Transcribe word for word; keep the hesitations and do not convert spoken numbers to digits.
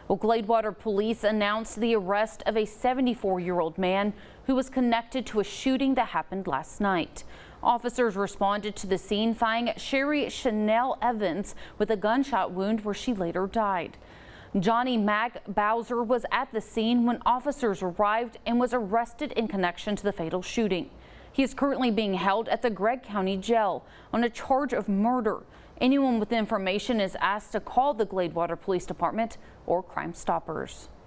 Well, Gladewater police announced the arrest of a seventy-four-year-old man who was connected to a shooting that happened last night. Officers responded to the scene, finding Sherry Chanel Evans with a gunshot wound where she later died. Johnny Mac Bowser was at the scene when officers arrived and was arrested in connection to the fatal shooting. He is currently being held at the Gregg County Jail on a charge of murder. Anyone with information is asked to call the Gladewater Police Department or Crime Stoppers.